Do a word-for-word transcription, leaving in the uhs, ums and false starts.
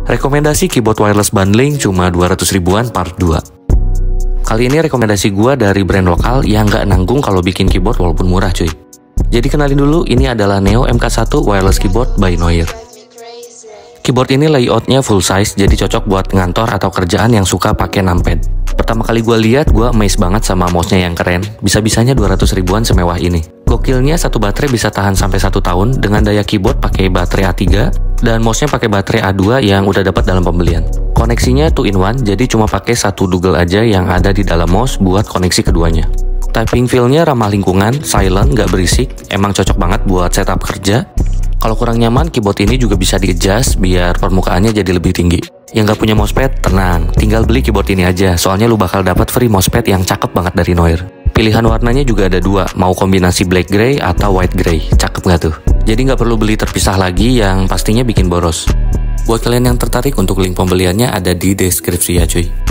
Rekomendasi keyboard wireless bundling cuma dua ratus ribuan part dua. Kali ini rekomendasi gua dari brand lokal yang nggak nanggung kalau bikin keyboard walaupun murah cuy. Jadi kenalin dulu, ini adalah Neo M K satu Wireless Keyboard by Noir. Keyboard ini layoutnya full size, jadi cocok buat ngantor atau kerjaan yang suka pakai numpad. Pertama kali gue lihat, gue amazed banget sama mouse-nya yang keren. Bisa-bisanya dua ratus ribuan semewah ini. Gokilnya satu baterai bisa tahan sampai satu tahun dengan daya keyboard pakai baterai A tiga dan mouse-nya pakai baterai A dua yang udah dapat dalam pembelian. Koneksinya two in one, jadi cuma pakai satu dugel aja yang ada di dalam mouse buat koneksi keduanya. Typing feel-nya ramah lingkungan, silent, nggak berisik, emang cocok banget buat setup kerja. Kalau kurang nyaman, keyboard ini juga bisa di-adjust biar permukaannya jadi lebih tinggi. Yang nggak punya mousepad, tenang, tinggal beli keyboard ini aja, soalnya lu bakal dapat free mousepad yang cakep banget dari Noir. Pilihan warnanya juga ada dua, mau kombinasi black grey atau white grey, cakep nggak tuh? Jadi nggak perlu beli terpisah lagi yang pastinya bikin boros. Buat kalian yang tertarik, untuk link pembeliannya ada di deskripsi ya cuy.